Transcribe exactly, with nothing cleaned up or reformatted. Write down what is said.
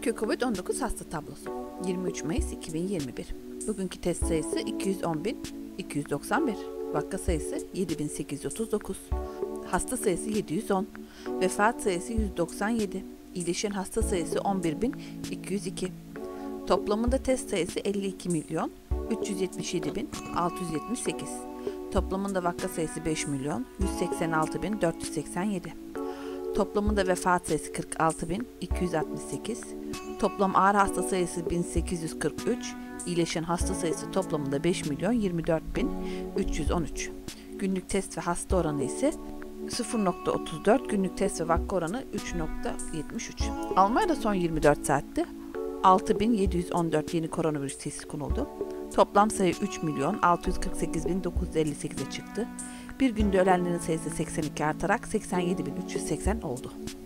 Türkiye Covid on dokuz hasta tablosu. yirmi üç Mayıs iki bin yirmi bir. Bugünkü test sayısı iki yüz on bin iki yüz doksan bir. Vaka sayısı yedi bin sekiz yüz otuz dokuz. Hasta sayısı yedi yüz on. Vefat sayısı yüz doksan yedi. İyileşen hasta sayısı on bir bin iki yüz iki. Toplamında test sayısı elli iki milyon üç yüz yetmiş yedi bin altı yüz yetmiş sekiz. Toplamında vaka sayısı beş milyon yüz seksen altı bin dört yüz seksen yedi. Toplamında vefat sayısı kırk altı bin iki yüz altmış sekiz. Toplam ağır hasta sayısı bin sekiz yüz kırk üç. İyileşen hasta sayısı toplamında beş milyon yirmi dört bin üç yüz on üç. Günlük test ve hasta oranı ise sıfır nokta otuz dört, günlük test ve vaka oranı üç nokta yetmiş üç. Almanya'da son yirmi dört saatte altı bin yedi yüz on dört yeni koronavirüs teşhisi konuldu. Toplam sayı üç milyon altı yüz kırk sekiz bin dokuz yüz elli sekize çıktı. Bir günde ölenlerin sayısı seksen iki artarak seksen yedi bin üç yüz seksen oldu.